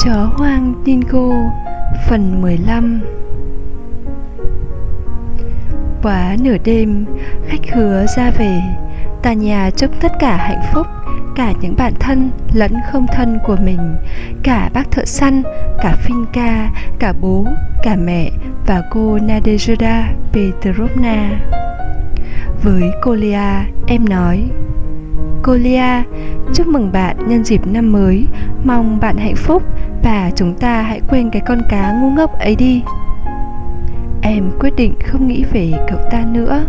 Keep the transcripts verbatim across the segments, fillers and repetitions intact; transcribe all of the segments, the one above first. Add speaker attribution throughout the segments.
Speaker 1: Chó hoang Dingo phần mười lăm. Quá nửa đêm, khách hứa ra về. Tanya chúc tất cả hạnh phúc, cả những bạn thân lẫn không thân của mình, cả bác thợ săn, cả Finka, cả bố, cả mẹ và cô Nadezhda Petrovna. Với cô Lia, em nói: "Cô Lia, chúc mừng bạn nhân dịp năm mới, mong bạn hạnh phúc và chúng ta hãy quên cái con cá ngu ngốc ấy đi." Em quyết định không nghĩ về cậu ta nữa.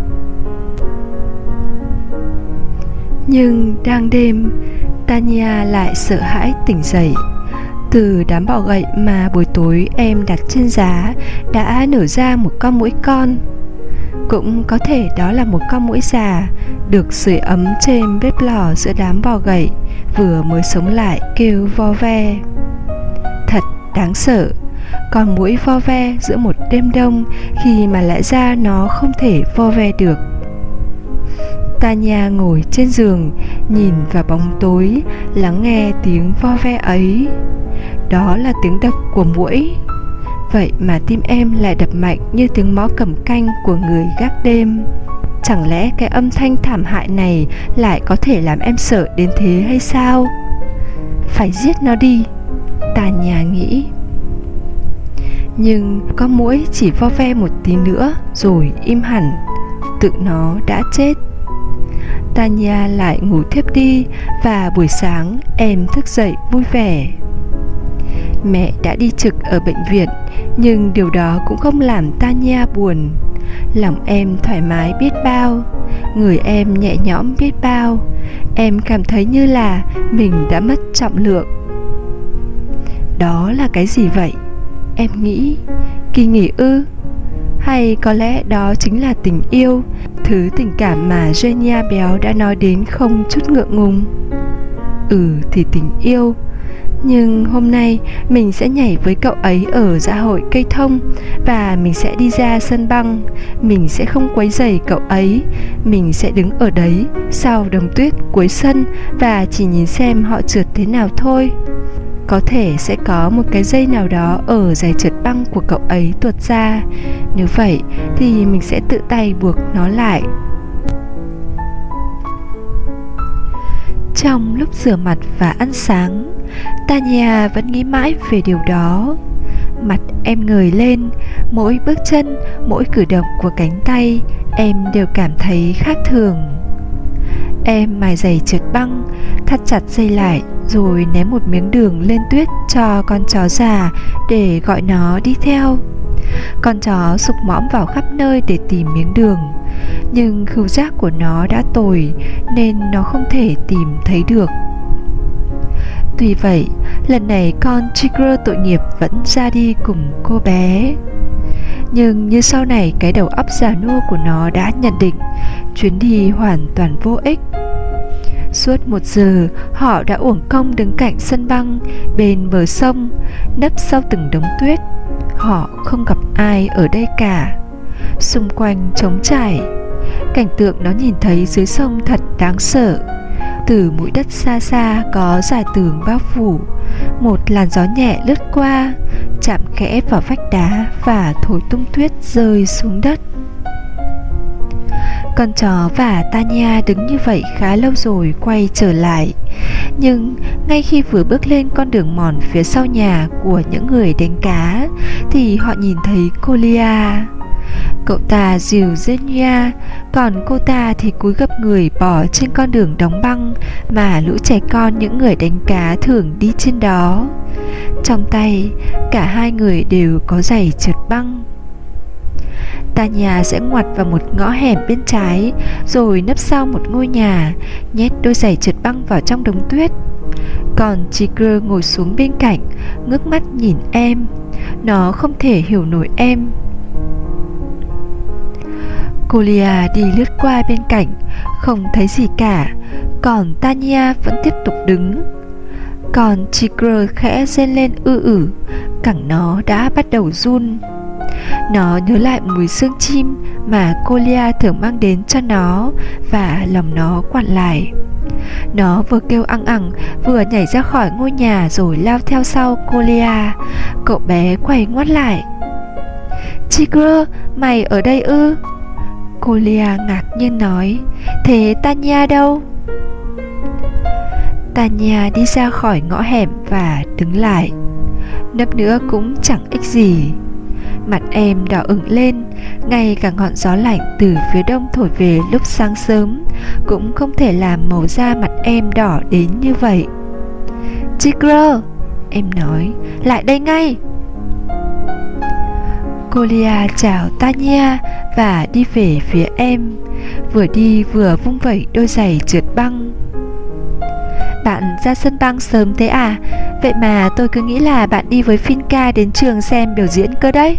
Speaker 1: Nhưng đang đêm, Tanya lại sợ hãi tỉnh dậy. Từ đám bọ gậy mà buổi tối em đặt trên giá đã nở ra một con muỗi con. Cũng có thể đó là một con muỗi già được sưởi ấm trên bếp lò giữa đám bọ gậy vừa mới sống lại kêu vo ve. Thật đáng sợ, con muỗi vo ve giữa một đêm đông khi mà lẽ ra nó không thể vo ve được. Tanya ngồi trên giường, nhìn vào bóng tối, lắng nghe tiếng vo ve ấy. Đó là tiếng đập của muỗi. Vậy mà tim em lại đập mạnh như tiếng mõ cầm canh của người gác đêm. Chẳng lẽ cái âm thanh thảm hại này lại có thể làm em sợ đến thế hay sao? Phải giết nó đi, Tanya nghĩ. Nhưng con muỗi chỉ vo ve một tí nữa rồi im hẳn, tự nó đã chết. Tanya lại ngủ thiếp đi và buổi sáng em thức dậy vui vẻ. Mẹ đã đi trực ở bệnh viện, nhưng điều đó cũng không làm Tanya buồn. Lòng em thoải mái biết bao, người em nhẹ nhõm biết bao. Em cảm thấy như là mình đã mất trọng lượng. Đó là cái gì vậy? Em nghĩ. Kỳ nghỉ ư? Hay có lẽ đó chính là tình yêu, thứ tình cảm mà Genia béo đã nói đến không chút ngượng ngùng. Ừ thì tình yêu. Nhưng hôm nay mình sẽ nhảy với cậu ấy ở dã hội cây thông, và mình sẽ đi ra sân băng. Mình sẽ không quấy rầy cậu ấy. Mình sẽ đứng ở đấy sau đống tuyết cuối sân và chỉ nhìn xem họ trượt thế nào thôi. Có thể sẽ có một cái dây nào đó ở giày trượt băng của cậu ấy tuột ra. Nếu vậy thì mình sẽ tự tay buộc nó lại. Trong lúc rửa mặt và ăn sáng, Tanya vẫn nghĩ mãi về điều đó. Mặt em ngời lên, mỗi bước chân, mỗi cử động của cánh tay em đều cảm thấy khác thường. Em mài giày trượt băng, thắt chặt dây lại, rồi ném một miếng đường lên tuyết cho con chó già để gọi nó đi theo. Con chó sục mõm vào khắp nơi để tìm miếng đường, nhưng khứu giác của nó đã tồi nên nó không thể tìm thấy được. Tuy vậy, lần này con Tigger tội nghiệp vẫn ra đi cùng cô bé. Nhưng như sau này cái đầu óc già nua của nó đã nhận định, chuyến đi hoàn toàn vô ích. Suốt một giờ, họ đã uổng công đứng cạnh sân băng, bên bờ sông, nấp sau từng đống tuyết. Họ không gặp ai ở đây cả. Xung quanh trống trải. Cảnh tượng nó nhìn thấy dưới sông thật đáng sợ. Từ mũi đất xa xa có dải tường bao phủ. Một làn gió nhẹ lướt qua, chạm khẽ vào vách đá và thổi tung tuyết rơi xuống đất. Con chó và Tanya đứng như vậy khá lâu rồi quay trở lại. Nhưng ngay khi vừa bước lên con đường mòn phía sau nhà của những người đánh cá thì họ nhìn thấy cô Lia. Cậu ta dìu Genia, còn cô ta thì cúi gập người bỏ trên con đường đóng băng mà lũ trẻ con những người đánh cá thường đi trên đó. Trong tay, cả hai người đều có giày trượt băng. Tanya sẽ ngoặt vào một ngõ hẻm bên trái, rồi nấp sau một ngôi nhà, nhét đôi giày trượt băng vào trong đống tuyết. Còn Tigger ngồi xuống bên cạnh, ngước mắt nhìn em. Nó không thể hiểu nổi em. Cô Lia đi lướt qua bên cạnh, không thấy gì cả. Còn Tanya vẫn tiếp tục đứng. Còn Tigger khẽ rên lên ư ử, cẳng nó đã bắt đầu run. Nó nhớ lại mùi xương chim mà cô Lia thường mang đến cho nó, và lòng nó quặn lại. Nó vừa kêu ăng ẳng, vừa nhảy ra khỏi ngôi nhà rồi lao theo sau Colia. Cậu bé quay ngoắt lại. Tigger, mày ở đây ư? Colia ngạc nhiên nói. Thế Tanya đâu? Tanya đi ra khỏi ngõ hẻm và đứng lại. Nấp nữa cũng chẳng ích gì. Mặt em đỏ ửng lên, ngay cả ngọn gió lạnh từ phía đông thổi về lúc sáng sớm cũng không thể làm màu da mặt em đỏ đến như vậy. Tigger, em nói, lại đây ngay. Colia chào Tanya và đi về phía em, vừa đi vừa vung vẩy đôi giày trượt băng. Bạn ra sân băng sớm thế à? Vậy mà tôi cứ nghĩ là bạn đi với Finca đến trường xem biểu diễn cơ đấy.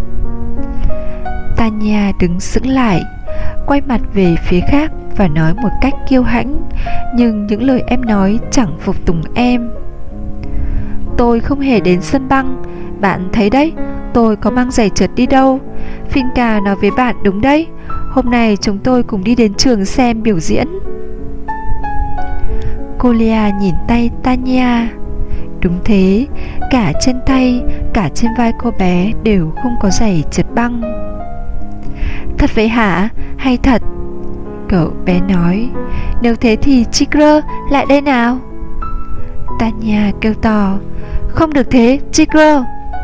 Speaker 1: Tanya đứng sững lại, quay mặt về phía khác và nói một cách kiêu hãnh, nhưng những lời em nói chẳng phục tùng em. Tôi không hề đến sân băng, bạn thấy đấy, tôi có mang giày trượt đi đâu. Finca nói với bạn đúng đấy, hôm nay chúng tôi cùng đi đến trường xem biểu diễn. Colia nhìn tay Tanya. Đúng thế, cả trên tay, cả trên vai cô bé đều không có giày trượt băng. Thật vậy hả? Hay thật? Cậu bé nói. Nếu thế thì Tigger, lại đây nào. Tanya kêu to. Không được thế, Tigger.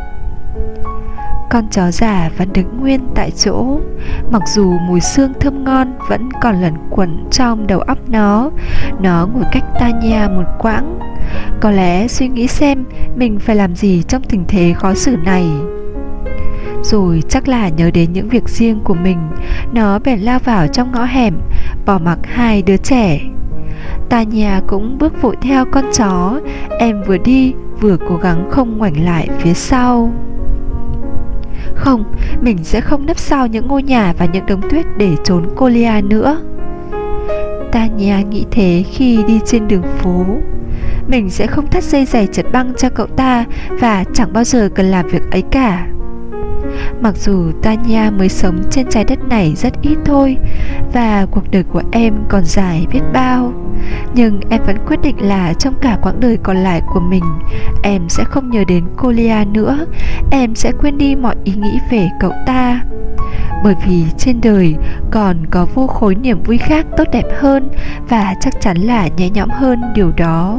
Speaker 1: Con chó già vẫn đứng nguyên tại chỗ. Mặc dù mùi xương thơm ngon vẫn còn lẩn quẩn trong đầu óc nó. Nó ngồi cách Tanya một quãng, có lẽ suy nghĩ xem mình phải làm gì trong tình thế khó xử này. Rồi chắc là nhớ đến những việc riêng của mình, nó bèn lao vào trong ngõ hẻm, bỏ mặc hai đứa trẻ. Tanya cũng bước vội theo con chó. Em vừa đi vừa cố gắng không ngoảnh lại phía sau. Không, mình sẽ không nấp sau những ngôi nhà và những đống tuyết để trốn Colia nữa. Tanya nghĩ thế khi đi trên đường phố. Mình sẽ không thắt dây giày trượt băng cho cậu ta và chẳng bao giờ cần làm việc ấy cả. Mặc dù Tanya mới sống trên trái đất này rất ít thôi, và cuộc đời của em còn dài biết bao, nhưng em vẫn quyết định là trong cả quãng đời còn lại của mình, em sẽ không nhớ đến Colia nữa. Em sẽ quên đi mọi ý nghĩ về cậu ta, bởi vì trên đời còn có vô khối niềm vui khác tốt đẹp hơn, và chắc chắn là nhẹ nhõm hơn điều đó.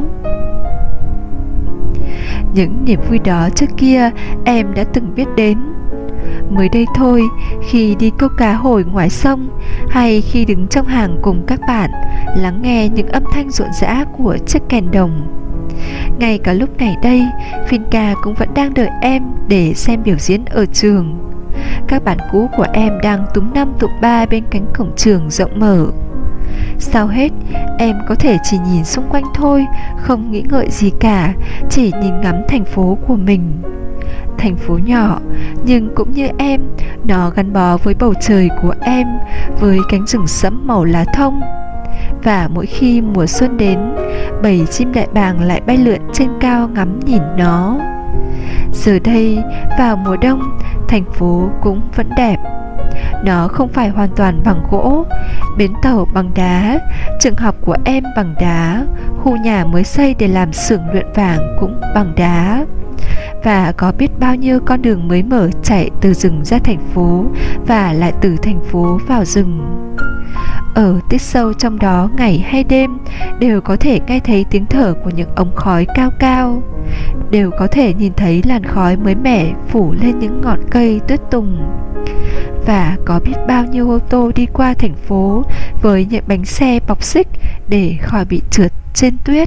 Speaker 1: Những niềm vui đó trước kia em đã từng biết đến. Mới đây thôi, khi đi câu cá hồi ngoài sông, hay khi đứng trong hàng cùng các bạn, lắng nghe những âm thanh rộn rã của chiếc kèn đồng. Ngay cả lúc này đây, Finca cũng vẫn đang đợi em để xem biểu diễn ở trường. Các bạn cũ của em đang túm năm tụm ba bên cánh cổng trường rộng mở. Sau hết, em có thể chỉ nhìn xung quanh thôi, không nghĩ ngợi gì cả, chỉ nhìn ngắm thành phố của mình. Thành phố nhỏ, nhưng cũng như em, nó gắn bó với bầu trời của em, với cánh rừng sẫm màu lá thông. Và mỗi khi mùa xuân đến, bầy chim đại bàng lại bay lượn trên cao ngắm nhìn nó. Giờ đây, vào mùa đông, thành phố cũng vẫn đẹp. Nó không phải hoàn toàn bằng gỗ, bến tàu bằng đá, trường học của em bằng đá, khu nhà mới xây để làm xưởng luyện vàng cũng bằng đá. Và có biết bao nhiêu con đường mới mở chạy từ rừng ra thành phố, và lại từ thành phố vào rừng. Ở tít sâu trong đó, ngày hay đêm, đều có thể nghe thấy tiếng thở của những ống khói cao cao, đều có thể nhìn thấy làn khói mới mẻ phủ lên những ngọn cây tuyết tùng. Và có biết bao nhiêu ô tô đi qua thành phố với những bánh xe bọc xích để khỏi bị trượt trên tuyết.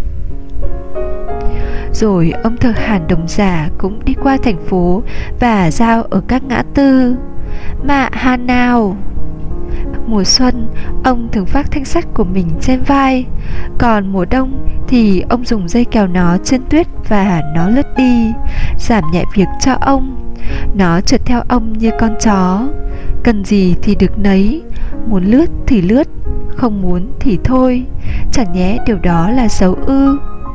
Speaker 1: Rồi ông thợ hàn đồng già cũng đi qua thành phố và giao ở các ngã tư. Mà hàn nào! Mùa xuân, ông thường vác thanh sắt của mình trên vai, còn mùa đông thì ông dùng dây kéo nó trên tuyết và nó lướt đi, giảm nhẹ việc cho ông. Nó trượt theo ông như con chó, cần gì thì được nấy, muốn lướt thì lướt, không muốn thì thôi. Chẳng nhẽ điều đó là xấu ư?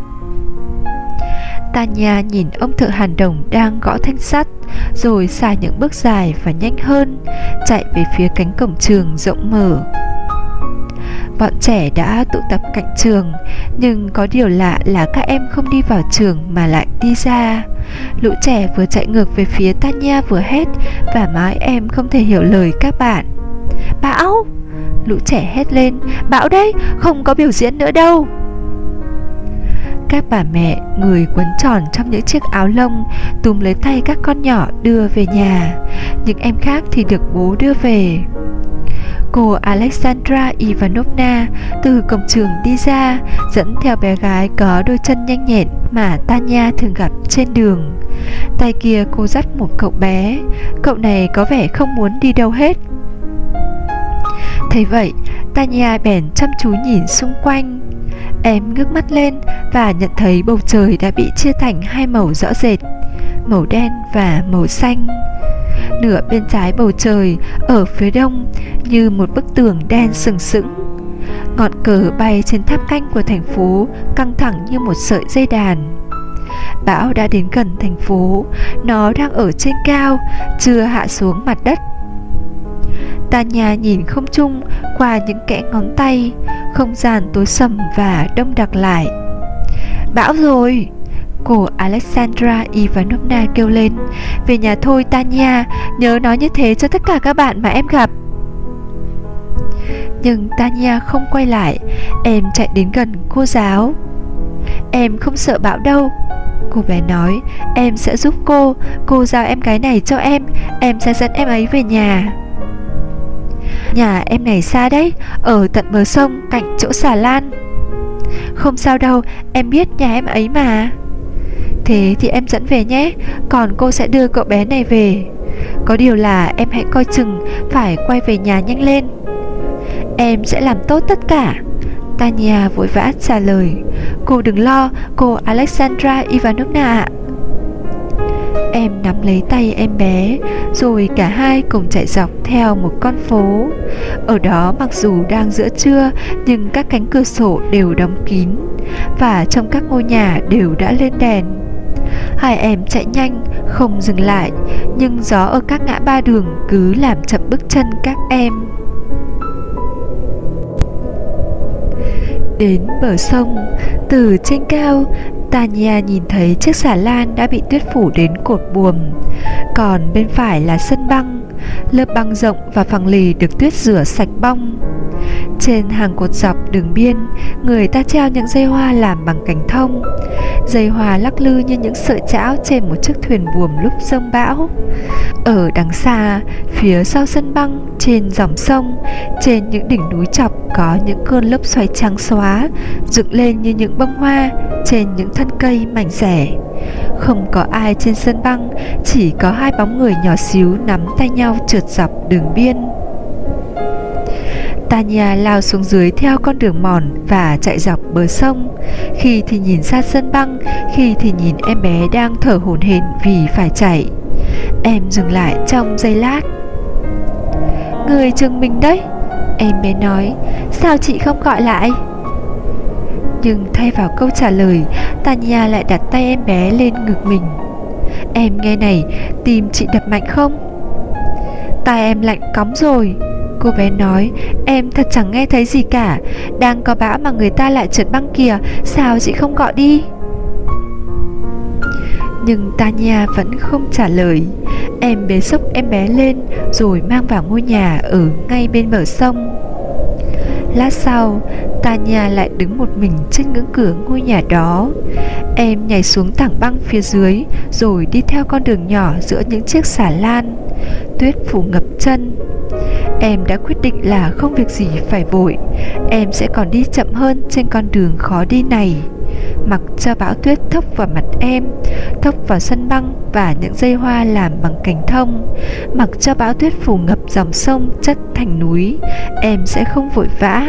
Speaker 1: Tanya nhìn ông thợ hàn đồng đang gõ thanh sắt, rồi xài những bước dài và nhanh hơn, chạy về phía cánh cổng trường rộng mở. bọn trẻ đã tụ tập cạnh trường, nhưng có điều lạ là các em không đi vào trường mà lại đi ra. Lũ trẻ vừa chạy ngược về phía Tanya vừa hét, và mãi em không thể hiểu lời các bạn. Bão! Lũ trẻ hét lên, bão đấy, không có biểu diễn nữa đâu. Các bà mẹ, người quấn tròn trong những chiếc áo lông, túm lấy tay các con nhỏ đưa về nhà. Những em khác thì được bố đưa về. Cô Alexandra Ivanovna từ cổng trường đi ra, dẫn theo bé gái có đôi chân nhanh nhẹn mà Tanya thường gặp trên đường. Tay kia cô dắt một cậu bé. Cậu này có vẻ không muốn đi đâu hết. Thấy vậy, Tanya bèn chăm chú nhìn xung quanh. Em ngước mắt lên và nhận thấy bầu trời đã bị chia thành hai màu rõ rệt, màu đen và màu xanh. Nửa bên trái bầu trời ở phía đông như một bức tường đen sừng sững. Ngọn cờ bay trên tháp canh của thành phố căng thẳng như một sợi dây đàn. Bão đã đến gần thành phố, nó đang ở trên cao, chưa hạ xuống mặt đất. Tanya nhìn không trung qua những kẽ ngón tay. Không gian tối sầm và đông đặc lại. Bão rồi! Cô Alexandra Ivanovna kêu lên. Về nhà thôi Tanya, nhớ nói như thế cho tất cả các bạn mà em gặp. Nhưng Tanya không quay lại. Em chạy đến gần cô giáo. Em không sợ bão đâu, cô bé nói. Em sẽ giúp cô. Cô giao em gái này cho em. Em sẽ dẫn em ấy về nhà. Nhà em này xa đấy, ở tận bờ sông cạnh chỗ xà lan. Không sao đâu, em biết nhà em ấy mà. Thế thì em dẫn về nhé, còn cô sẽ đưa cậu bé này về. Có điều là em hãy coi chừng, phải quay về nhà nhanh lên. Em sẽ làm tốt tất cả, Tanya vội vã trả lời. Cô đừng lo, cô Alexandra Ivanovna ạ. Em nắm lấy tay em bé, rồi cả hai cùng chạy dọc theo một con phố. Ở đó mặc dù đang giữa trưa, nhưng các cánh cửa sổ đều đóng kín, và trong các ngôi nhà đều đã lên đèn. Hai em chạy nhanh, không dừng lại, nhưng gió ở các ngã ba đường cứ làm chậm bước chân các em. Đến bờ sông, từ trên cao, Tanya nhìn thấy chiếc xà lan đã bị tuyết phủ đến cột buồm. Còn bên phải là sân băng, lớp băng rộng và phẳng lì được tuyết rửa sạch bong. Trên hàng cột dọc đường biên, người ta treo những dây hoa làm bằng cành thông. Dây hoa lắc lư như những sợi chảo trên một chiếc thuyền buồm lúc giông bão. Ở đằng xa, phía sau sân băng, trên dòng sông, trên những đỉnh núi chọc có những cơn lốc xoáy trắng xóa dựng lên như những bông hoa trên những thân cây mảnh rẻ. Không có ai trên sân băng, chỉ có hai bóng người nhỏ xíu nắm tay nhau trượt dọc đường biên. Tanya lao xuống dưới theo con đường mòn và chạy dọc bờ sông. Khi thì nhìn ra sân băng, khi thì nhìn em bé đang thở hổn hển vì phải chạy. Em dừng lại trong giây lát. Người chừng mình đấy, em bé nói. Sao chị không gọi lại? Nhưng thay vào câu trả lời, Tanya lại đặt tay em bé lên ngực mình. Em nghe này, tim chị đập mạnh không? Tai em lạnh cóng rồi, cô bé nói. Em thật chẳng nghe thấy gì cả. Đang có bão mà người ta lại trượt băng kìa. Sao chị không gọi đi? Nhưng Tanya vẫn không trả lời. Em bế xốc em bé lên, rồi mang vào ngôi nhà ở ngay bên bờ sông. Lát sau, Tanya lại đứng một mình trên ngưỡng cửa ngôi nhà đó. Em nhảy xuống tảng băng phía dưới, rồi đi theo con đường nhỏ giữa những chiếc xà lan. Tuyết phủ ngập chân. Em đã quyết định là không việc gì phải vội. Em sẽ còn đi chậm hơn trên con đường khó đi này. Mặc cho bão tuyết thốc vào mặt em, thốc vào sân băng và những dây hoa làm bằng cành thông. Mặc cho bão tuyết phủ ngập dòng sông chất thành núi, em sẽ không vội vã.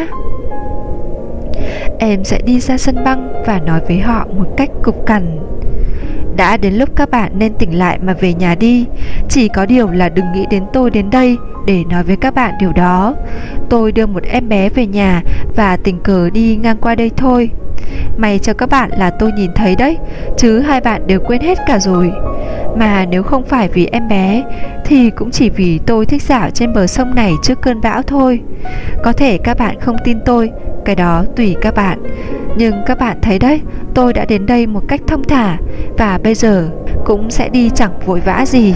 Speaker 1: Em sẽ đi ra sân băng và nói với họ một cách cục cằn. Đã đến lúc các bạn nên tỉnh lại mà về nhà đi. Chỉ có điều là đừng nghĩ đến tôi đến đây để nói với các bạn điều đó. Tôi đưa một em bé về nhà và tình cờ đi ngang qua đây thôi. May cho các bạn là tôi nhìn thấy đấy, chứ hai bạn đều quên hết cả rồi. Mà nếu không phải vì em bé thì cũng chỉ vì tôi thích dạo trên bờ sông này trước cơn bão thôi. Có thể các bạn không tin tôi, cái đó tùy các bạn. Nhưng các bạn thấy đấy, tôi đã đến đây một cách thong thả, và bây giờ cũng sẽ đi chẳng vội vã gì.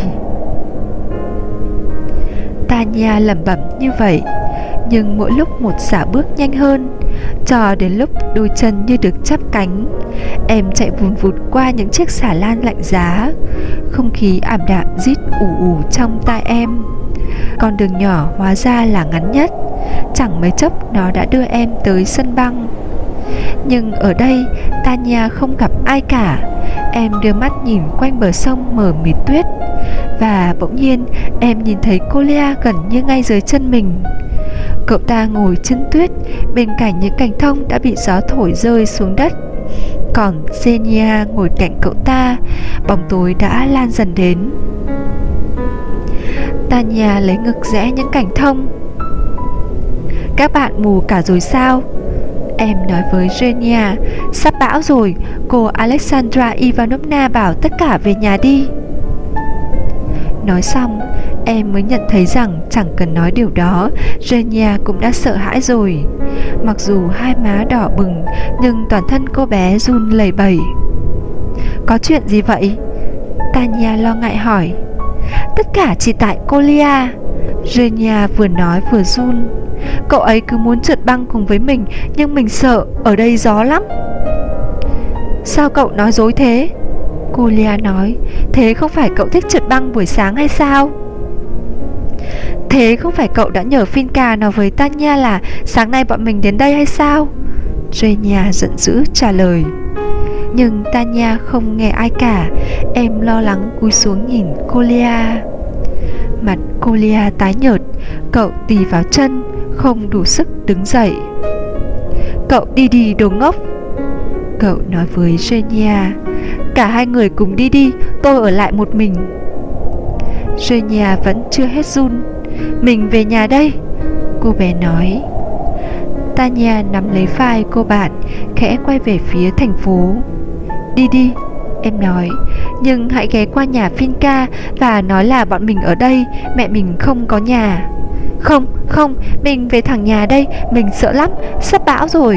Speaker 1: Tanya lẩm bẩm như vậy, nhưng mỗi lúc một xả bước nhanh hơn, cho đến lúc đôi chân như được chắp cánh. Em chạy vùn vụt qua những chiếc xà lan lạnh giá. Không khí ảm đạm rít ù ù trong tai em. Con đường nhỏ hóa ra là ngắn nhất. Chẳng mấy chốc nó đã đưa em tới sân băng. Nhưng ở đây Tanya không gặp ai cả. Em đưa mắt nhìn quanh bờ sông mờ mịt tuyết, và bỗng nhiên em nhìn thấy Kolya gần như ngay dưới chân mình. Cậu ta ngồi trên tuyết bên cạnh những cành thông đã bị gió thổi rơi xuống đất. Còn Xenia ngồi cạnh cậu ta. Bóng tối đã lan dần đến. Tanya lấy ngực rẽ những cành thông. Các bạn mù cả rồi sao? Em nói với Xenia. Sắp bão rồi, cô Alexandra Ivanovna bảo tất cả về nhà đi. Nói xong, em mới nhận thấy rằng chẳng cần nói điều đó, Xenia cũng đã sợ hãi rồi. Mặc dù hai má đỏ bừng, nhưng toàn thân cô bé run lẩy bẩy. Có chuyện gì vậy? Tanya lo ngại hỏi. Tất cả chỉ tại Kolya. Xenia vừa nói vừa run. Cậu ấy cứ muốn trượt băng cùng với mình, nhưng mình sợ, ở đây gió lắm. Sao cậu nói dối thế? Kolya nói. Thế không phải cậu thích trượt băng buổi sáng hay sao? Thế không phải cậu đã nhờ Finka nói với Tanya là sáng nay bọn mình đến đây hay sao? Xenia giận dữ trả lời. Nhưng Tanya không nghe ai cả. Em lo lắng cúi xuống nhìn Kolya. Mặt Kolya tái nhợt. Cậu tì vào chân, không đủ sức đứng dậy. Cậu đi đi đồ ngốc. Cậu nói với Xenia. Cả hai người cùng đi đi, tôi ở lại một mình. Xenia vẫn chưa hết run. Mình về nhà đây, cô bé nói. Tanya nắm lấy vai cô bạn, khẽ quay về phía thành phố. Đi đi, em nói. Nhưng hãy ghé qua nhà Finka và nói là bọn mình ở đây, mẹ mình không có nhà. Không, không, mình về thẳng nhà đây, mình sợ lắm, sắp bão rồi.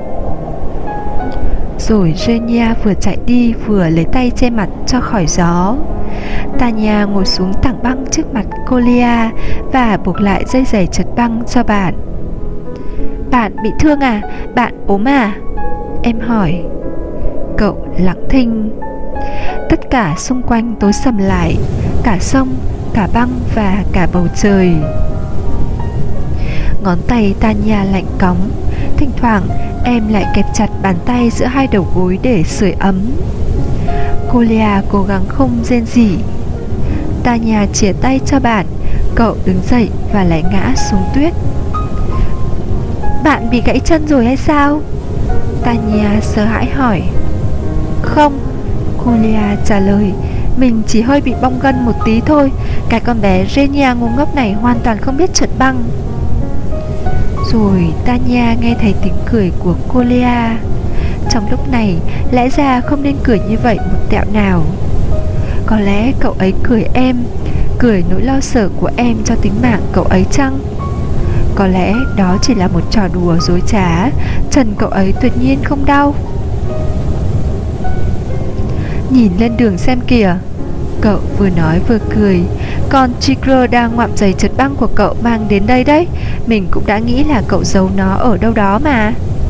Speaker 1: Rồi Xenia vừa chạy đi vừa lấy tay che mặt cho khỏi gió. Tanya ngồi xuống tảng băng trước mặt Kolya và buộc lại dây giày trượt băng cho bạn. Bạn bị thương à? Bạn ốm à? Em hỏi. Cậu lặng thinh. Tất cả xung quanh tối sầm lại, cả sông, cả băng và cả bầu trời. Ngón tay Tanya lạnh cóng. Thỉnh thoảng em lại kẹp chặt bàn tay giữa hai đầu gối để sưởi ấm. Kolya cố gắng không rên rỉ. Tanya chìa tay cho bạn. Cậu đứng dậy và lại ngã xuống tuyết. Bạn bị gãy chân rồi hay sao? Tanya sợ hãi hỏi. Không, Kolya trả lời. Mình chỉ hơi bị bong gân một tí thôi. Cái con bé Xenia ngu ngốc này hoàn toàn không biết trượt băng. Rồi Tanya nghe thấy tiếng cười của Kolya. Trong lúc này, lẽ ra không nên cười như vậy một tẹo nào. Có lẽ cậu ấy cười em, cười nỗi lo sợ của em cho tính mạng cậu ấy chăng? Có lẽ đó chỉ là một trò đùa dối trá. Chân cậu ấy tuyệt nhiên không đau. Nhìn lên đường xem kìa. Cậu vừa nói vừa cười. Con Tigre đang ngoạm giày trượt băng của cậu mang đến đây đấy. Mình cũng đã nghĩ là cậu giấu nó ở đâu đó mà.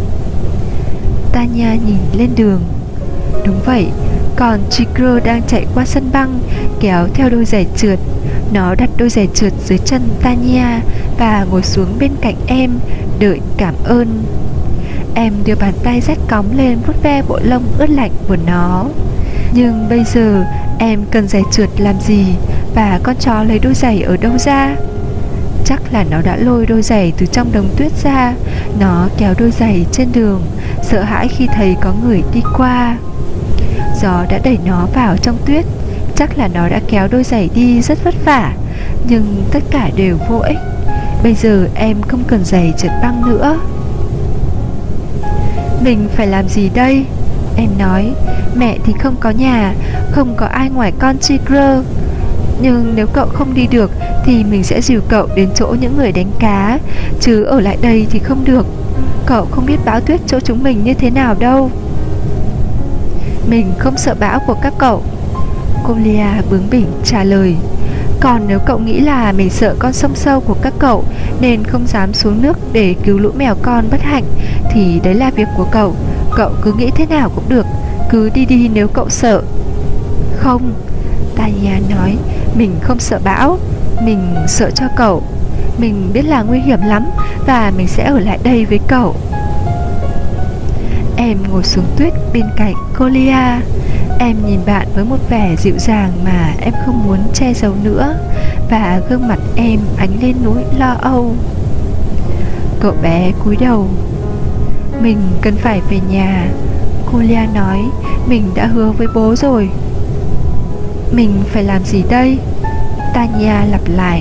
Speaker 1: Tanya nhìn lên đường. Đúng vậy, còn Tigre đang chạy qua sân băng, kéo theo đôi giày trượt. Nó đặt đôi giày trượt dưới chân Tanya và ngồi xuống bên cạnh em, đợi cảm ơn. Em đưa bàn tay rách cóng lên vuốt ve bộ lông ướt lạnh của nó. Nhưng bây giờ em cần giày trượt làm gì? Và con chó lấy đôi giày ở đâu ra? Chắc là nó đã lôi đôi giày từ trong đống tuyết ra. Nó kéo đôi giày trên đường, sợ hãi khi thấy có người đi qua. Gió đã đẩy nó vào trong tuyết. Chắc là nó đã kéo đôi giày đi rất vất vả. Nhưng tất cả đều vô ích. Bây giờ em không cần giày trượt băng nữa. Mình phải làm gì đây? Em nói, mẹ thì không có nhà, không có ai ngoài con Tigre. Nhưng nếu cậu không đi được thì mình sẽ dìu cậu đến chỗ những người đánh cá, chứ ở lại đây thì không được. Cậu không biết bão tuyết chỗ chúng mình như thế nào đâu. Mình không sợ bão của các cậu, Colia bướng bỉnh trả lời. Còn nếu cậu nghĩ là mình sợ con sông sâu của các cậu nên không dám xuống nước để cứu lũ mèo con bất hạnh, thì đấy là việc của cậu. Cậu cứ nghĩ thế nào cũng được, cứ đi đi nếu cậu sợ. Không, Tanya nói, mình không sợ bão, mình sợ cho cậu. Mình biết là nguy hiểm lắm và mình sẽ ở lại đây với cậu. Em ngồi xuống tuyết bên cạnh Colia. Em nhìn bạn với một vẻ dịu dàng mà em không muốn che giấu nữa, và gương mặt em ánh lên nỗi lo âu. Cậu bé cúi đầu. Mình cần phải về nhà, Colia nói. Mình đã hứa với bố rồi. Mình phải làm gì đây? Tanya lặp lại.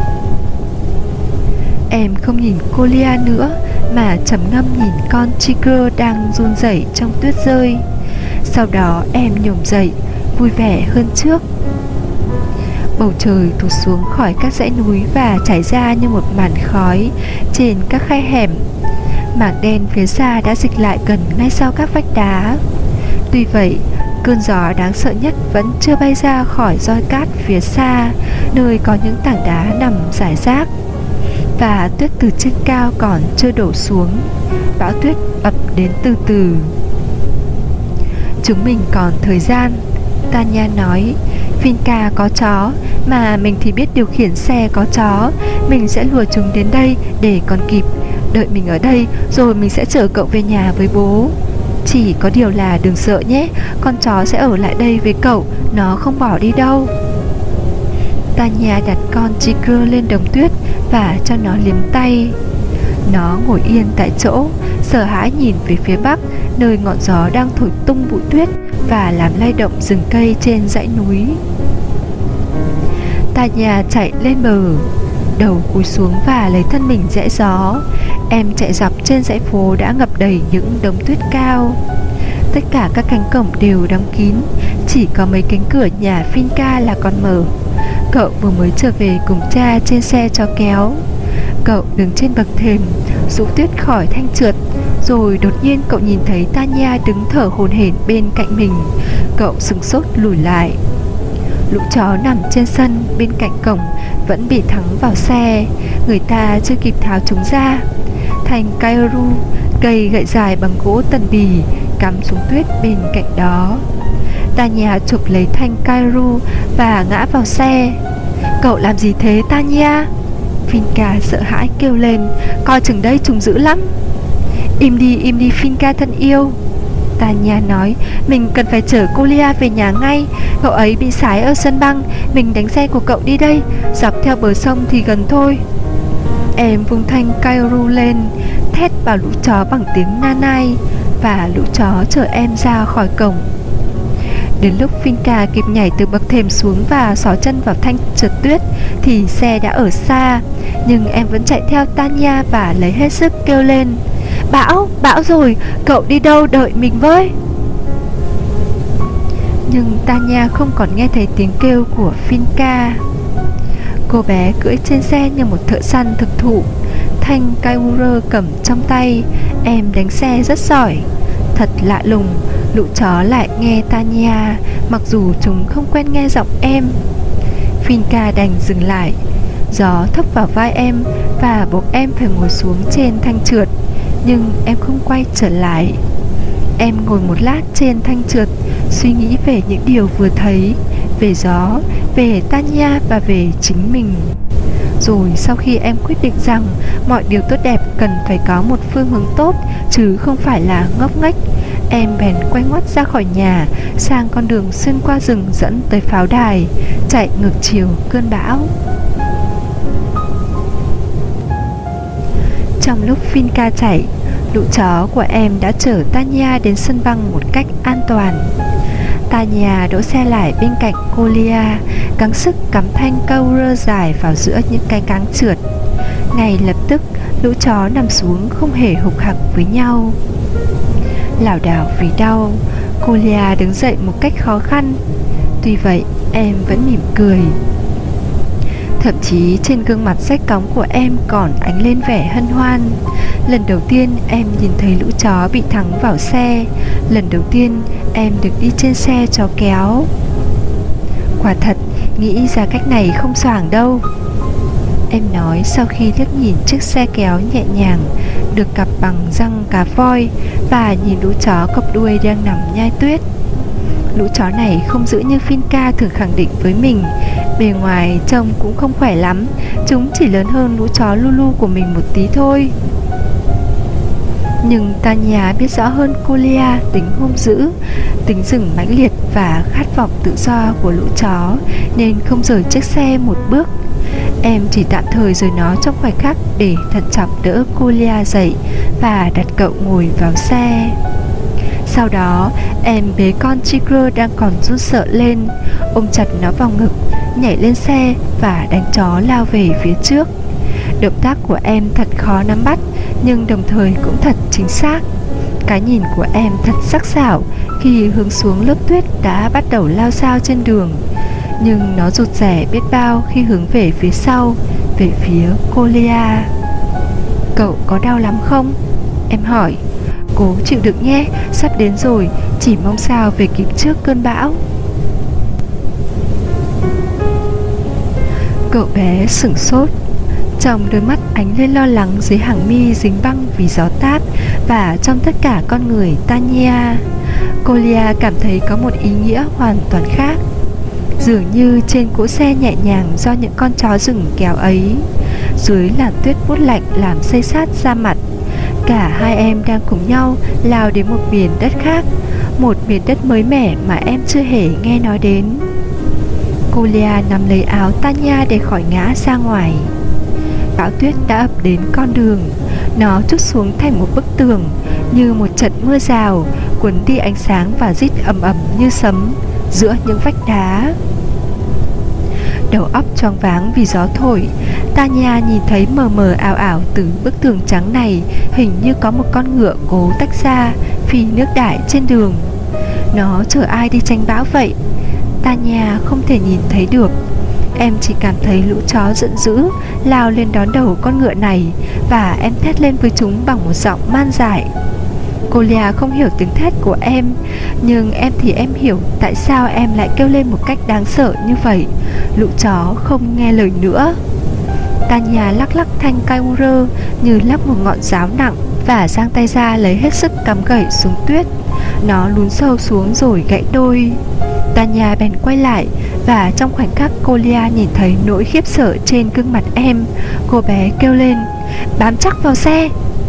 Speaker 1: Em không nhìn Colia nữa mà trầm ngâm nhìn con Tigre đang run rẩy trong tuyết rơi. Sau đó em nhổm dậy, vui vẻ hơn trước. Bầu trời tụt xuống khỏi các dãy núi và trải ra như một màn khói trên các khe hẻm. Mảng đen phía xa đã dịch lại gần ngay sau các vách đá. Tuy vậy, cơn gió đáng sợ nhất vẫn chưa bay ra khỏi roi cát phía xa, nơi có những tảng đá nằm rải rác. Và tuyết từ trên cao còn chưa đổ xuống. Bão tuyết ập đến từ từ. Chúng mình còn thời gian, Tanya nói. Finca có chó, mà mình thì biết điều khiển xe có chó. Mình sẽ lùa chúng đến đây để còn kịp. Đợi mình ở đây rồi mình sẽ chở cậu về nhà với bố. Chỉ có điều là đừng sợ nhé, con chó sẽ ở lại đây với cậu, nó không bỏ đi đâu. Tanya đặt con Tigre lên đống tuyết và cho nó liếm tay. Nó ngồi yên tại chỗ, sợ hãi nhìn về phía bắc, nơi ngọn gió đang thổi tung bụi tuyết và làm lay động rừng cây trên dãy núi. Tanya chạy lên bờ, đầu cúi xuống và lấy thân mình rẽ gió. Em chạy dọc trên dãy phố đã ngập đầy những đống tuyết cao. Tất cả các cánh cổng đều đóng kín, chỉ có mấy cánh cửa nhà Finca là còn mở. Cậu vừa mới trở về cùng cha trên xe chó kéo. Cậu đứng trên bậc thềm, rũ tuyết khỏi thanh trượt. Rồi đột nhiên cậu nhìn thấy Tanya đứng thở hổn hển bên cạnh mình. Cậu sửng sốt lùi lại. Lũ chó nằm trên sân bên cạnh cổng vẫn bị thắng vào xe. Người ta chưa kịp tháo chúng ra. Thanh Kairu, cây gậy dài bằng gỗ tần bì, cắm xuống tuyết bên cạnh đó. Tanya chụp lấy thanh Kairu và ngã vào xe. Cậu làm gì thế Tanya? Finca sợ hãi kêu lên. Coi chừng đây, chúng dữ lắm. Im đi, im đi Finca thân yêu, Tanya nói. Mình cần phải chở Colia về nhà ngay. Cậu ấy bị sái ở sân băng. Mình đánh xe của cậu đi đây. Dọc theo bờ sông thì gần thôi. Em vung thanh Kairu lên, thét bảo lũ chó bằng tiếng Nanai, và lũ chó chở em ra khỏi cổng. Đến lúc Finca kịp nhảy từ bậc thềm xuống và xỏ chân vào thanh trượt tuyết thì xe đã ở xa. Nhưng em vẫn chạy theo Tanya và lấy hết sức kêu lên. Bão, bão rồi, cậu đi đâu, đợi mình với. Nhưng Tanya không còn nghe thấy tiếng kêu của Finca. Cô bé cưỡi trên xe như một thợ săn thực thụ, thanh Kairu cầm trong tay. Em đánh xe rất giỏi. Thật lạ lùng, lũ chó lại nghe Tanya, mặc dù chúng không quen nghe giọng em. Finca đành dừng lại. Gió thốc vào vai em và buộc em phải ngồi xuống trên thanh trượt. Nhưng em không quay trở lại. Em ngồi một lát trên thanh trượt, suy nghĩ về những điều vừa thấy, về gió, về Tanya và về chính mình. Rồi sau khi em quyết định rằng mọi điều tốt đẹp cần phải có một phương hướng tốt, chứ không phải là ngốc nghếch, em bèn quay ngoắt ra khỏi nhà, sang con đường xuyên qua rừng dẫn tới pháo đài, chạy ngược chiều cơn bão. Trong lúc Finca chạy, lũ chó của em đã chở Tanya đến sân băng một cách an toàn. Tanya đỗ xe lại bên cạnh Colia, gắng sức cắm thanh Kairu dài vào giữa những cái cáng trượt. Ngay lập tức, lũ chó nằm xuống không hề hục hặc với nhau. Lảo đảo vì đau, Colia đứng dậy một cách khó khăn. Tuy vậy em vẫn mỉm cười. Thậm chí trên gương mặt rách cóng của em còn ánh lên vẻ hân hoan. Lần đầu tiên em nhìn thấy lũ chó bị thắng vào xe. Lần đầu tiên em được đi trên xe chó kéo. Quả thật, nghĩ ra cách này không xoàng đâu, em nói sau khi liếc nhìn chiếc xe kéo nhẹ nhàng được cặp bằng răng cá voi và nhìn lũ chó cọp đuôi đang nằm nhai tuyết. Lũ chó này không dữ như Finca thường khẳng định với mình. Bề ngoài trông cũng không khỏe lắm, chúng chỉ lớn hơn lũ chó Lulu của mình một tí thôi. Nhưng Tanya biết rõ hơn Colia tính hung dữ, tính rừng mãnh liệt và khát vọng tự do của lũ chó, nên không rời chiếc xe một bước. Em chỉ tạm thời rời nó trong khoảnh khắc để thận trọng đỡ Colia dậy và đặt cậu ngồi vào xe. Sau đó em bế con Tigre đang còn run sợ lên, ôm chặt nó vào ngực, nhảy lên xe và đánh chó lao về phía trước. Động tác của em thật khó nắm bắt, nhưng đồng thời cũng thật chính xác. Cái nhìn của em thật sắc sảo khi hướng xuống lớp tuyết đã bắt đầu lao xao trên đường. Nhưng nó rụt rè biết bao khi hướng về phía sau, về phía Colia. Cậu có đau lắm không? Em hỏi. Cố chịu đựng nhé, sắp đến rồi, chỉ mong sao về kịp trước cơn bão. Cậu bé sửng sốt. Trong đôi mắt ánh lên lo lắng dưới hàng mi dính băng vì gió táp, và trong tất cả con người Tanya, Colia cảm thấy có một ý nghĩa hoàn toàn khác. Dường như trên cỗ xe nhẹ nhàng do những con chó rừng kéo ấy, dưới làn tuyết buốt lạnh làm xây sát da mặt, cả hai em đang cùng nhau lao đến một miền đất khác, một miền đất mới mẻ mà em chưa hề nghe nói đến. Colia nắm lấy áo Tanya để khỏi ngã ra ngoài. Bão tuyết đã ập đến con đường. Nó trút xuống thành một bức tường như một trận mưa rào, cuốn đi ánh sáng và rít ầm ầm như sấm giữa những vách đá. Đầu óc choáng váng vì gió thổi, Tanya nhìn thấy mờ mờ ảo ảo từ bức tường trắng này, hình như có một con ngựa cố tách ra phi nước đại trên đường. Nó chở ai đi tranh bão vậy? Tanya không thể nhìn thấy được. Em chỉ cảm thấy lũ chó giận dữ lao lên đón đầu con ngựa này, và em thét lên với chúng bằng một giọng man dại. Colia không hiểu tiếng thét của em, nhưng em thì em hiểu tại sao em lại kêu lên một cách đáng sợ như vậy. Lũ chó không nghe lời nữa. Tanya lắc lắc thanh canh rơ như lắc một ngọn giáo nặng, và giang tay ra lấy hết sức cắm gậy xuống tuyết. Nó lún sâu xuống rồi gãy đôi. Tanya bèn quay lại, và trong khoảnh khắc Colia nhìn thấy nỗi khiếp sợ trên gương mặt em, cô bé kêu lên: bám chắc vào xe.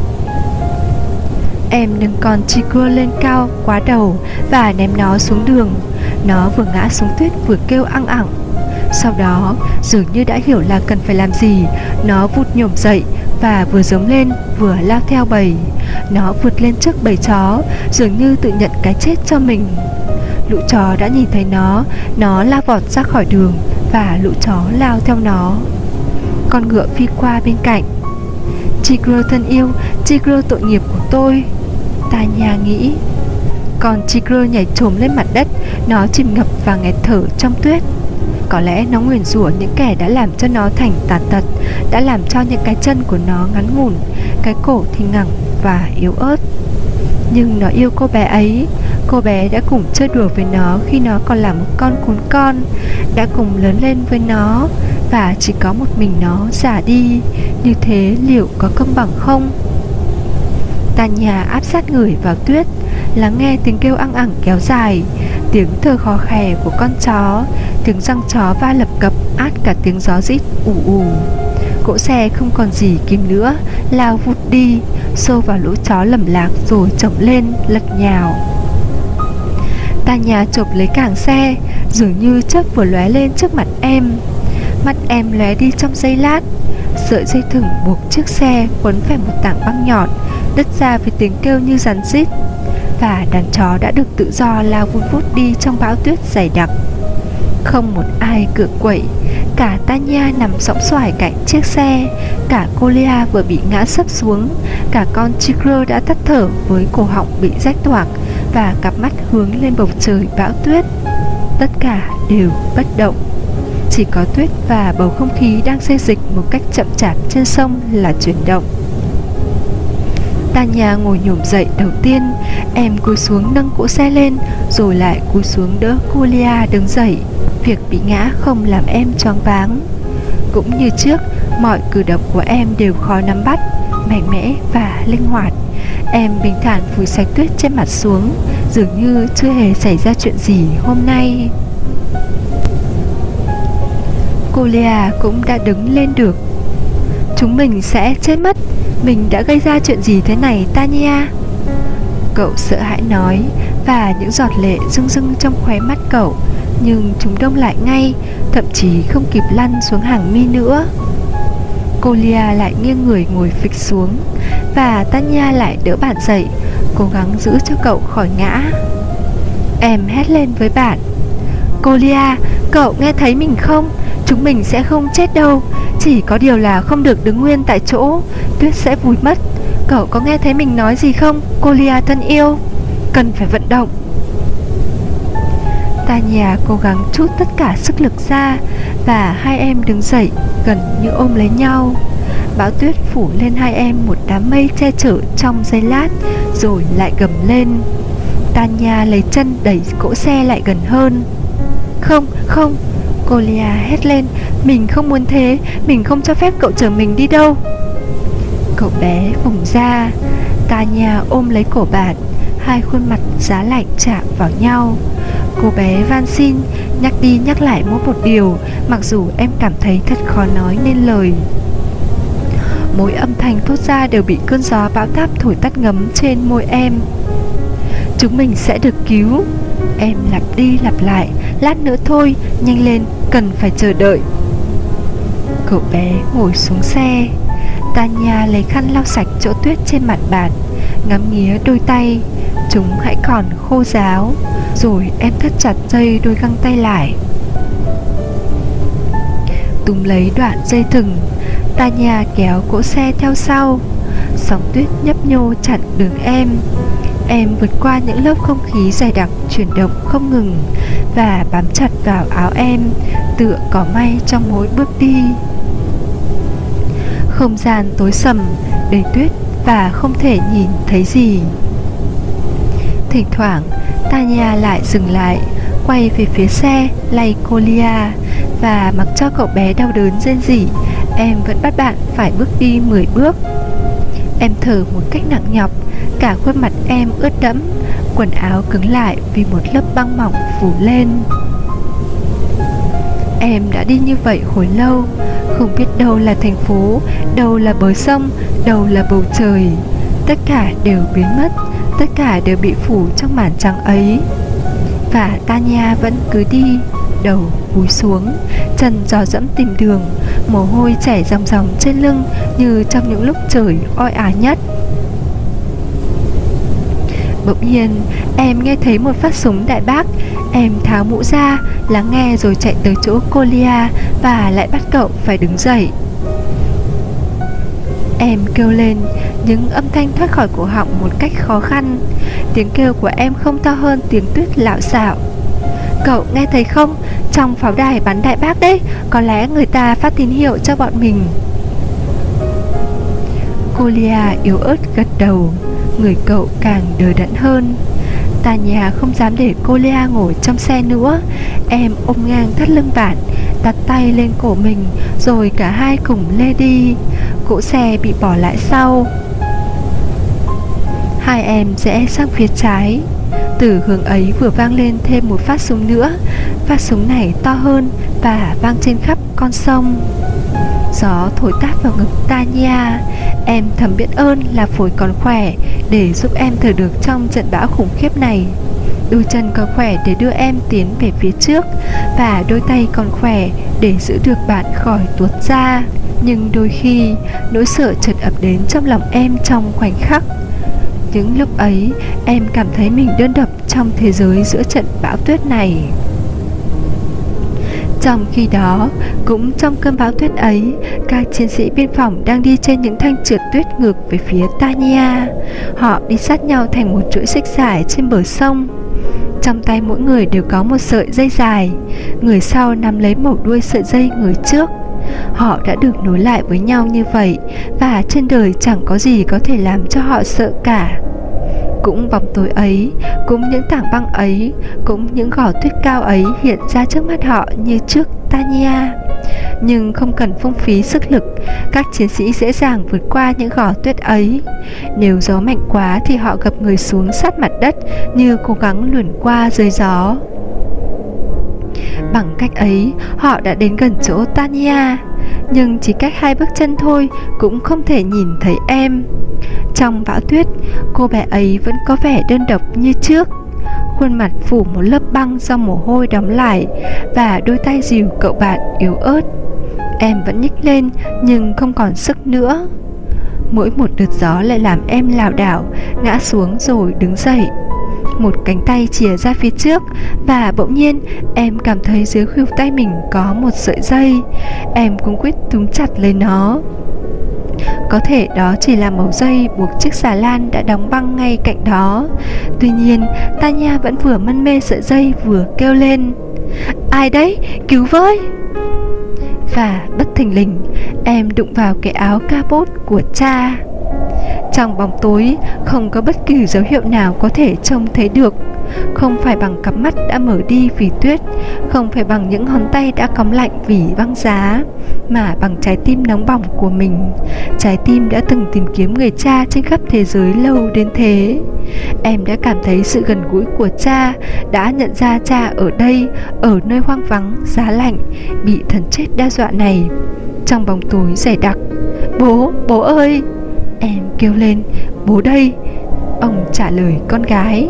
Speaker 1: Em nâng con Tigre lên cao quá đầu và ném nó xuống đường. Nó vừa ngã xuống tuyết vừa kêu ăng ẳng. Sau đó, dường như đã hiểu là cần phải làm gì, nó vụt nhổm dậy và vừa giống lên vừa lao theo bầy. Nó vượt lên trước bầy chó, dường như tự nhận cái chết cho mình. Lũ chó đã nhìn thấy nó, nó lao vọt ra khỏi đường, và lũ chó lao theo nó. Con ngựa phi qua bên cạnh. Tigre thân yêu, Tigre tội nghiệp của tôi, Tanya nghĩ. Con Tigre nhảy trồm lên mặt đất, nó chìm ngập và nghẹt thở trong tuyết. Có lẽ nó nguyền rủa những kẻ đã làm cho nó thành tàn tật, đã làm cho những cái chân của nó ngắn ngủn, cái cổ thì ngẳng và yếu ớt. Nhưng nó yêu cô bé ấy. Cô bé đã cùng chơi đùa với nó khi nó còn là một con cún con, đã cùng lớn lên với nó, và chỉ có một mình nó già đi. Như thế liệu có công bằng không? Tanya áp sát người vào tuyết, lắng nghe tiếng kêu ăng ẳng kéo dài, tiếng thở khò khè của con chó, tiếng răng chó va lập cập át cả tiếng gió rít ù ù. Cỗ xe không còn gì kìm nữa, lao vụt đi, xô vào lũ chó lầm lạc rồi chổng lên lật nhào. Tanya chộp lấy cảng xe, dường như chớp vừa lóe lên trước mặt em. Mắt em lóe đi trong giây lát. Sợi dây thừng buộc chiếc xe quấn phải một tảng băng nhọn, đứt ra với tiếng kêu như rắn rít, và đàn chó đã được tự do lao vun vút đi trong bão tuyết dày đặc. Không một ai cựa quậy. Cả Tanya nằm sõng soài cạnh chiếc xe, cả Colia vừa bị ngã sấp xuống, cả con Tigre đã tắt thở với cổ họng bị rách toạc, và cặp mắt hướng lên bầu trời bão tuyết. Tất cả đều bất động. Chỉ có tuyết và bầu không khí đang xê dịch một cách chậm chạp trên sông là chuyển động. Tanya ngồi nhổm dậy đầu tiên. Em cúi xuống nâng cỗ xe lên, rồi lại cúi xuống đỡ Colia đứng dậy. Việc bị ngã không làm em choáng váng. Cũng như trước, mọi cử động của em đều khó nắm bắt, mạnh mẽ và linh hoạt. Em bình thản phủi sạch tuyết trên mặt xuống, dường như chưa hề xảy ra chuyện gì hôm nay. Colia cũng đã đứng lên được. Chúng mình sẽ chết mất. Mình đã gây ra chuyện gì thế này, Tanya? Cậu sợ hãi nói, và những giọt lệ rưng rưng trong khóe mắt cậu, nhưng chúng đông lại ngay, thậm chí không kịp lăn xuống hàng mi nữa. Colia lại nghiêng người ngồi phịch xuống, và Tanya lại đỡ bạn dậy, cố gắng giữ cho cậu khỏi ngã. Em hét lên với bạn: Colia, cậu nghe thấy mình không? Chúng mình sẽ không chết đâu. Chỉ có điều là không được đứng nguyên tại chỗ, tuyết sẽ vùi mất. Cậu có nghe thấy mình nói gì không, Colia thân yêu? Cần phải vận động. Tanya cố gắng trút tất cả sức lực ra, và hai em đứng dậy gần như ôm lấy nhau. Bão tuyết phủ lên hai em một đám mây che chở trong giây lát, rồi lại gầm lên. Tanya lấy chân đẩy cỗ xe lại gần hơn. Không, không, Colia hét lên. Mình không muốn thế. Mình không cho phép cậu chở mình đi đâu. Cậu bé vùng ra. Tanya ôm lấy cổ bạn. Hai khuôn mặt giá lạnh chạm vào nhau. Cô bé van xin, nhắc đi nhắc lại mỗi một điều, mặc dù em cảm thấy thật khó nói nên lời. Mỗi âm thanh thốt ra đều bị cơn gió bão táp thổi tắt ngấm trên môi em. Chúng mình sẽ được cứu. Em lặp đi lặp lại. Lát nữa thôi, nhanh lên, cần phải chờ đợi. Cậu bé ngồi xuống xe. Tanya lấy khăn lau sạch chỗ tuyết trên mặt bàn, ngắm nghía đôi tay. Chúng hãy còn khô ráo. Rồi em thắt chặt dây đôi găng tay lại, túm lấy đoạn dây thừng. Tanya kéo cỗ xe theo sau. Sóng tuyết nhấp nhô chặn đường em. Em vượt qua những lớp không khí dày đặc chuyển động không ngừng, và bám chặt vào áo em, tựa cỏ may trong mỗi bước đi. Không gian tối sầm, đầy tuyết và không thể nhìn thấy gì. Thỉnh thoảng Tanya lại dừng lại, quay về phía xe, lay Colia, và mặc cho cậu bé đau đớn rên rỉ, em vẫn bắt bạn phải bước đi mười bước. Em thở một cách nặng nhọc, cả khuôn mặt em ướt đẫm, quần áo cứng lại vì một lớp băng mỏng phủ lên. Em đã đi như vậy hồi lâu, không biết đâu là thành phố, đâu là bờ sông, đâu là bầu trời. Tất cả đều biến mất, tất cả đều bị phủ trong màn trắng ấy. Và Tanya vẫn cứ đi, đầu cúi xuống, chân dò dẫm tìm đường, mồ hôi chảy ròng ròng trên lưng như trong những lúc trời oi ả nhất. Bỗng nhiên, em nghe thấy một phát súng đại bác. Em tháo mũ ra, lắng nghe rồi chạy tới chỗ Colia và lại bắt cậu phải đứng dậy. Em kêu lên, những âm thanh thoát khỏi cổ họng một cách khó khăn. Tiếng kêu của em không to hơn tiếng tuyết lạo xạo. Cậu nghe thấy không? Trong pháo đài bắn đại bác đấy, có lẽ người ta phát tín hiệu cho bọn mình. Colia yếu ớt gật đầu. Người cậu càng đờ đẫn hơn. Tanya không dám để Colia ngồi trong xe nữa. Em ôm ngang thắt lưng bạn, đặt tay lên cổ mình, rồi cả hai cùng lê đi. Cỗ xe bị bỏ lại sau. Hai em rẽ sang phía trái. Từ hướng ấy vừa vang lên thêm một phát súng nữa. Phát súng này to hơn và vang trên khắp con sông. Gió thổi táp vào ngực Tanya. Em thầm biết ơn là phổi còn khỏe để giúp em thở được trong trận bão khủng khiếp này. Đôi chân còn khỏe để đưa em tiến về phía trước, và đôi tay còn khỏe để giữ được bạn khỏi tuột ra. Nhưng đôi khi nỗi sợ chợt ập đến trong lòng em trong khoảnh khắc. Những lúc ấy em cảm thấy mình đơn độc trong thế giới giữa trận bão tuyết này. Trong khi đó, cũng trong cơn bão tuyết ấy, các chiến sĩ biên phòng đang đi trên những thanh trượt tuyết ngược về phía Tanya. Họ đi sát nhau thành một chuỗi xích dài trên bờ sông. Trong tay mỗi người đều có một sợi dây dài. Người sau nắm lấy một đuôi sợi dây người trước. Họ đã được nối lại với nhau như vậy, và trên đời chẳng có gì có thể làm cho họ sợ cả. Cũng bóng tối ấy, cũng những tảng băng ấy, cũng những gò tuyết cao ấy hiện ra trước mắt họ như trước Tanya. Nhưng không cần phung phí sức lực, các chiến sĩ dễ dàng vượt qua những gò tuyết ấy. Nếu gió mạnh quá thì họ gập người xuống sát mặt đất, như cố gắng luồn qua dưới gió. Bằng cách ấy, họ đã đến gần chỗ Tanya, nhưng chỉ cách hai bước chân thôi cũng không thể nhìn thấy em. Trong bão tuyết, cô bé ấy vẫn có vẻ đơn độc như trước. Khuôn mặt phủ một lớp băng do mồ hôi đóng lại, và đôi tay dìu cậu bạn yếu ớt. Em vẫn nhích lên nhưng không còn sức nữa. Mỗi một đợt gió lại làm em lảo đảo, ngã xuống rồi đứng dậy. Một cánh tay chìa ra phía trước, và bỗng nhiên em cảm thấy dưới khuỷu tay mình có một sợi dây. Em cũng quyết túm chặt lấy nó. Có thể đó chỉ là mẩu dây buộc chiếc xà lan đã đóng băng ngay cạnh đó. Tuy nhiên, Tanya vẫn vừa mân mê sợi dây vừa kêu lên: "Ai đấy? Cứu với!" Và bất thình lình, em đụng vào cái áo capot của cha. Trong bóng tối, không có bất kỳ dấu hiệu nào có thể trông thấy được. Không phải bằng cặp mắt đã mở đi vì tuyết, không phải bằng những ngón tay đã cóng lạnh vì băng giá, mà bằng trái tim nóng bỏng của mình. Trái tim đã từng tìm kiếm người cha trên khắp thế giới lâu đến thế. Em đã cảm thấy sự gần gũi của cha, đã nhận ra cha ở đây, ở nơi hoang vắng, giá lạnh, bị thần chết đe dọa này. Trong bóng tối dày đặc: "Bố, bố ơi!" Em kêu lên: "Bố đây!" Ông trả lời con gái.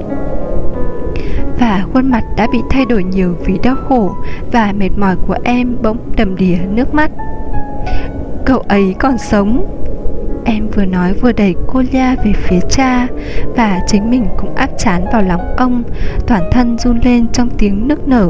Speaker 1: Và khuôn mặt đã bị thay đổi nhiều vì đau khổ và mệt mỏi của em bỗng đầm đìa nước mắt. "Cậu ấy còn sống!" Em vừa nói vừa đẩy Kolya về phía cha, và chính mình cũng áp trán vào lòng ông, toàn thân run lên trong tiếng nức nở.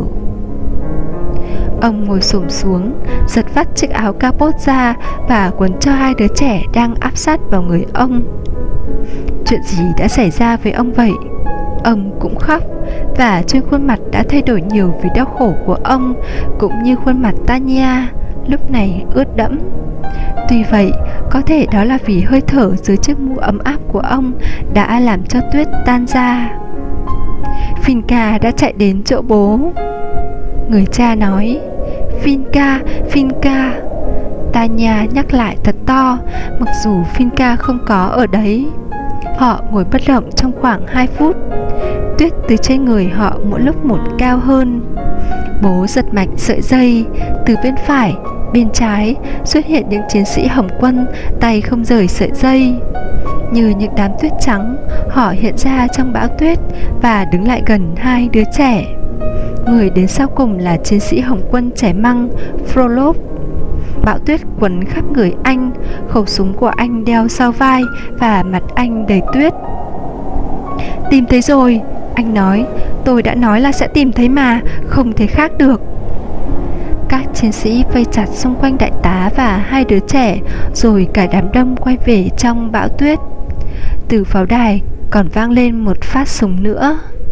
Speaker 1: Ông ngồi xổm xuống, giật vắt chiếc áo capot ra và quấn cho hai đứa trẻ đang áp sát vào người ông. Chuyện gì đã xảy ra với ông vậy? Ông cũng khóc, và trên khuôn mặt đã thay đổi nhiều vì đau khổ của ông, cũng như khuôn mặt Tanya, lúc này ướt đẫm. Tuy vậy, có thể đó là vì hơi thở dưới chiếc mũ ấm áp của ông đã làm cho tuyết tan ra. Finka đã chạy đến chỗ bố. Người cha nói: "Finka, Finka." Tanya nhắc lại thật to, mặc dù Finka không có ở đấy. Họ ngồi bất động trong khoảng hai phút. Tuyết từ trên người họ mỗi lúc một cao hơn. Bố giật mạnh sợi dây. Từ bên phải, bên trái xuất hiện những chiến sĩ Hồng quân, tay không rời sợi dây. Như những đám tuyết trắng, họ hiện ra trong bão tuyết và đứng lại gần hai đứa trẻ. Người đến sau cùng là chiến sĩ Hồng quân trẻ măng Frolov. Bão tuyết quấn khắp người anh, khẩu súng của anh đeo sau vai và mặt anh đầy tuyết. "Tìm thấy rồi," anh nói. "Tôi đã nói là sẽ tìm thấy mà, không thể khác được." Các chiến sĩ vây chặt xung quanh đại tá và hai đứa trẻ, rồi cả đám đông quay về trong bão tuyết. Từ pháo đài còn vang lên một phát súng nữa.